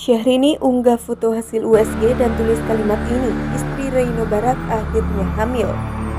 Syahrini unggah foto hasil USG dan tulis kalimat ini, istri Reino Barak akhirnya hamil.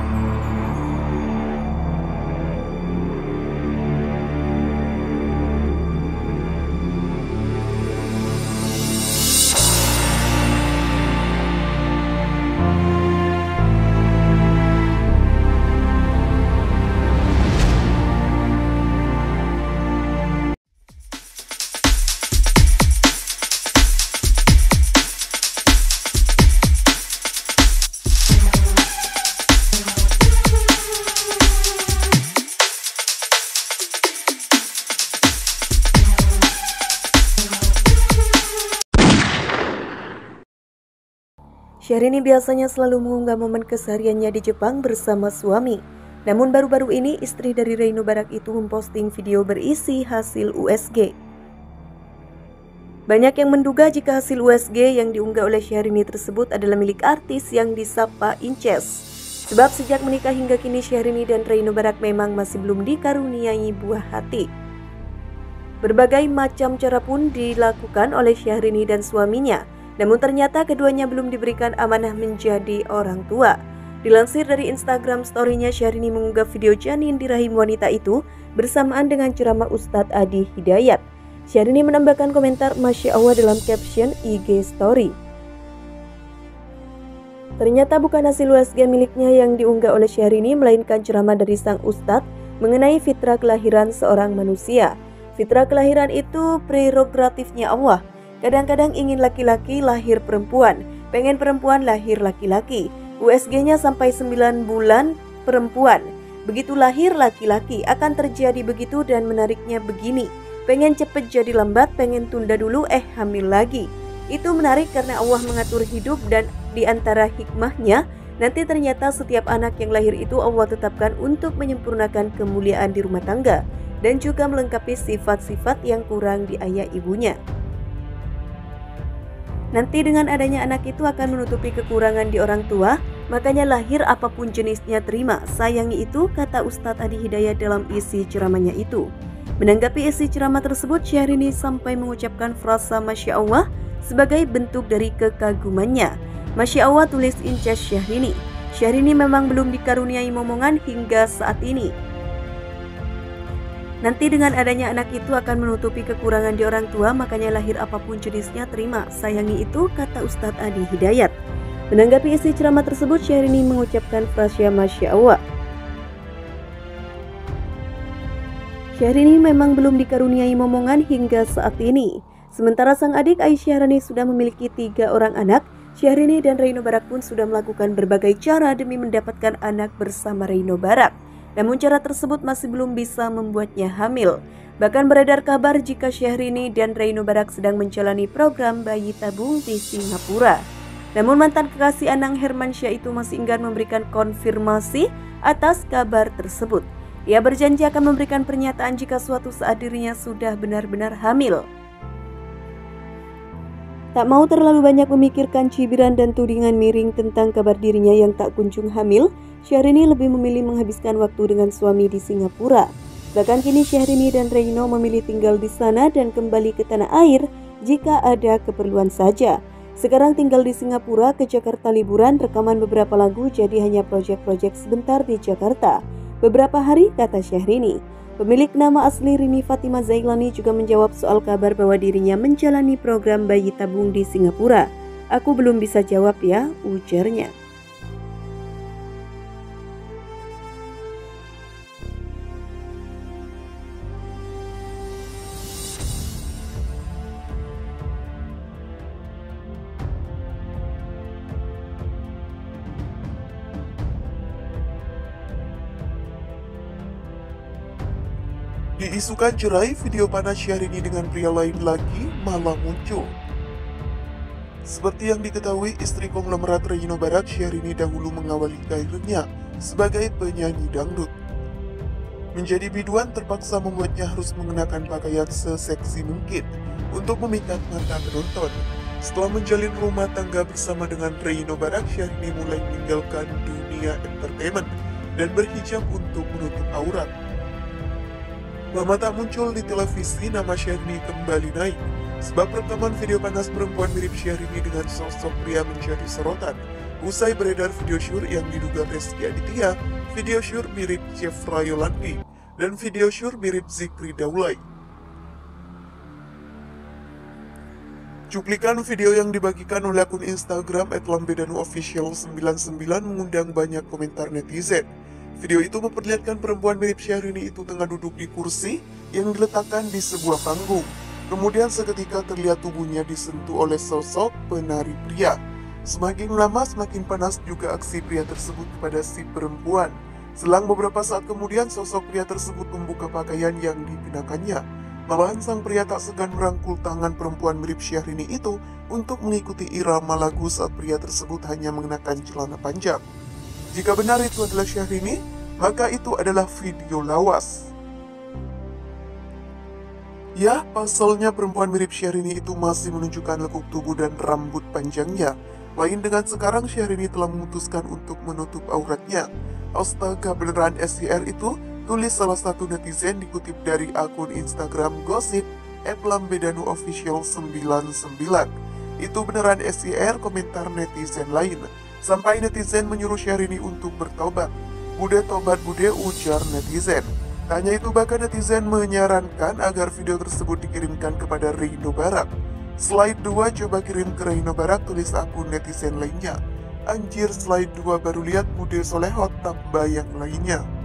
Syahrini biasanya selalu mengunggah momen kesehariannya di Jepang bersama suami. Namun baru-baru ini istri dari Reino Barak itu memposting video berisi hasil USG. Banyak yang menduga jika hasil USG yang diunggah oleh Syahrini tersebut adalah milik artis yang disapa Inces. Sebab sejak menikah hingga kini Syahrini dan Reino Barak memang masih belum dikaruniai buah hati. Berbagai macam cara pun dilakukan oleh Syahrini dan suaminya. Namun ternyata keduanya belum diberikan amanah menjadi orang tua. Dilansir dari Instagram story-nya, Syahrini mengunggah video janin di rahim wanita itu bersamaan dengan ceramah Ustadz Adi Hidayat. Syahrini menambahkan komentar Masya Allah dalam caption IG story. Ternyata bukan hasil USG miliknya yang diunggah oleh Syahrini, melainkan ceramah dari sang Ustadz mengenai fitrah kelahiran seorang manusia. Fitrah kelahiran itu prerogatifnya Allah. Kadang-kadang ingin laki-laki lahir perempuan, pengen perempuan lahir laki-laki. USG-nya sampai 9 bulan perempuan. Begitu lahir laki-laki akan terjadi begitu dan menariknya begini. Pengen cepet jadi lambat, pengen tunda dulu hamil lagi. Itu menarik karena Allah mengatur hidup dan di antara hikmahnya nanti ternyata setiap anak yang lahir itu Allah tetapkan untuk menyempurnakan kemuliaan di rumah tangga dan juga melengkapi sifat-sifat yang kurang di ayah ibunya. Nanti dengan adanya anak itu akan menutupi kekurangan di orang tua, makanya lahir apapun jenisnya terima, sayangi itu, kata Ustadz Adi Hidayat dalam isi ceramahnya itu. Menanggapi isi ceramah tersebut, Syahrini sampai mengucapkan frasa Masya Allah sebagai bentuk dari kekagumannya. Masya Allah, tulis Inces Syahrini. Syahrini memang belum dikaruniai momongan hingga saat ini. Nanti dengan adanya anak itu akan menutupi kekurangan di orang tua, makanya lahir apapun jenisnya terima, sayangi itu, kata Ustadz Adi Hidayat. Menanggapi isi ceramah tersebut, Syahrini mengucapkan frasa Masya Allah. Syahrini memang belum dikaruniai momongan hingga saat ini. Sementara sang adik Aisyah sudah memiliki 3 orang anak, Syahrini dan Reino Barak pun sudah melakukan berbagai cara demi mendapatkan anak bersama Reino Barak. Namun cara tersebut masih belum bisa membuatnya hamil. Bahkan beredar kabar jika Syahrini dan Reino Barak sedang menjalani program bayi tabung di Singapura. Namun mantan kekasih Anang Hermansyah itu masih enggan memberikan konfirmasi atas kabar tersebut. Ia berjanji akan memberikan pernyataan jika suatu saat dirinya sudah benar-benar hamil. Tak mau terlalu banyak memikirkan cibiran dan tudingan miring tentang kabar dirinya yang tak kunjung hamil, Syahrini lebih memilih menghabiskan waktu dengan suami di Singapura. Bahkan kini Syahrini dan Reino memilih tinggal di sana dan kembali ke tanah air jika ada keperluan saja. Sekarang tinggal di Singapura, ke Jakarta liburan, rekaman beberapa lagu, jadi hanya proyek-proyek sebentar di Jakarta. Beberapa hari, kata Syahrini. Pemilik nama asli Rini Fatima Zailani juga menjawab soal kabar bahwa dirinya menjalani program bayi tabung di Singapura. Aku belum bisa jawab ya, ujarnya. Diisukan cerai, video panas Syahrini dengan pria lain lagi malah muncul. Seperti yang diketahui, istri konglomerat Reino Barak, Syahrini dahulu mengawali karirnya sebagai penyanyi dangdut. Menjadi biduan terpaksa membuatnya harus mengenakan pakaian seseksi mungkin untuk memikat mata penonton. Setelah menjalin rumah tangga bersama dengan Reino Barak, Syahrini mulai meninggalkan dunia entertainment dan berhijab untuk menutup aurat. Lama tak muncul di televisi, nama Syahrini kembali naik. Sebab rekaman video panas perempuan mirip Syahrini dengan sosok pria menjadi sorotan. Usai beredar video syur yang diduga Rezky Aditya, video syur mirip Jeffra Yolandi, dan video syur mirip Zikri Daulay. Cuplikan video yang dibagikan oleh akun Instagram @lambedanuofficial99 mengundang banyak komentar netizen. Video itu memperlihatkan perempuan mirip Syahrini itu tengah duduk di kursi yang diletakkan di sebuah panggung. Kemudian seketika terlihat tubuhnya disentuh oleh sosok penari pria. Semakin lama semakin panas juga aksi pria tersebut kepada si perempuan. Selang beberapa saat kemudian sosok pria tersebut membuka pakaian yang dikenakannya. Malahan sang pria tak segan merangkul tangan perempuan mirip Syahrini itu untuk mengikuti irama lagu saat pria tersebut hanya mengenakan celana panjang. Jika benar itu adalah Syahrini, maka itu adalah video lawas. Ya, pasalnya perempuan mirip Syahrini itu masih menunjukkan lekuk tubuh dan rambut panjangnya. Lain dengan sekarang, Syahrini telah memutuskan untuk menutup auratnya. Astaga, beneran SYR itu? Tulis salah satu netizen dikutip dari akun Instagram gosip @lambedanuofficial99. Itu beneran SYR, komentar netizen lain. Sampai netizen menyuruh Syahrini untuk bertobat. Bude tobat bude, ujar netizen. Tak hanya itu, bahkan netizen menyarankan agar video tersebut dikirimkan kepada Reino Barak. Slide 2 coba kirim ke Reino Barak, tulis akun netizen lainnya. Anjir, slide 2 baru lihat Bude Solehot tambah yang lainnya.